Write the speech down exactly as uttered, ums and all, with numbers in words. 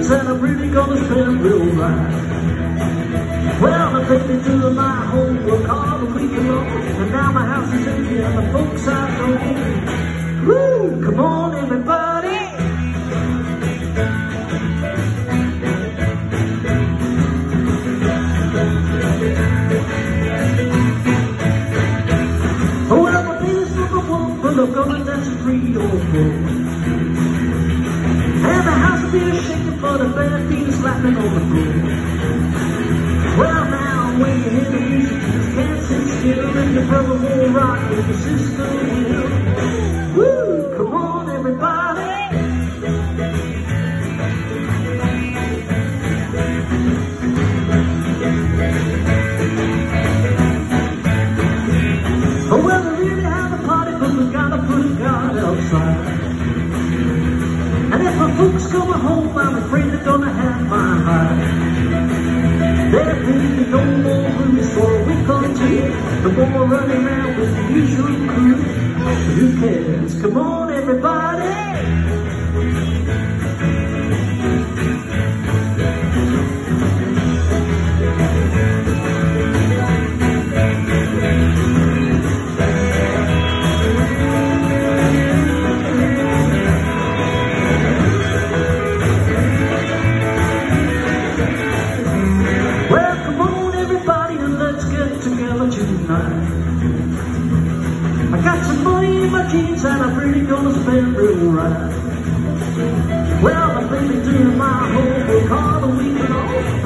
jeans and I'm really gonna spend real right. Well, I take me to my homework all the week long, and now my house is empty and the folks I know. Woo! Come on, everybody! Oh, well, my baby's number one, but I'm gonna dance a three or four. And the house will be shaking for the band beat slapping on the floor. Well, now when you hear the music, you just can't sit still, and your brother will rock and your sister will. Woo! Come on, everybody! Oh, well, we really have a party, but we gotta put God outside. And if my folks come home, I'm afraid they're gonna have my heart. There will be no more rooms for a week or two, no more running around with the usual crew. Who cares? Come on, everybody! Together tonight. I got some money in my jeans and I'm really gonna spend real right. Well, I've been doing my homework all the week long.